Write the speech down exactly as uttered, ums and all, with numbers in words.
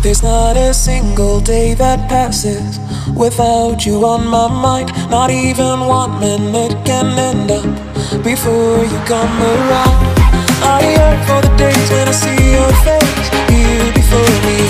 There's not a single day that passes without you on my mind. Not even one minute can end up before you come around. I yearn for the days when I see your face here before me.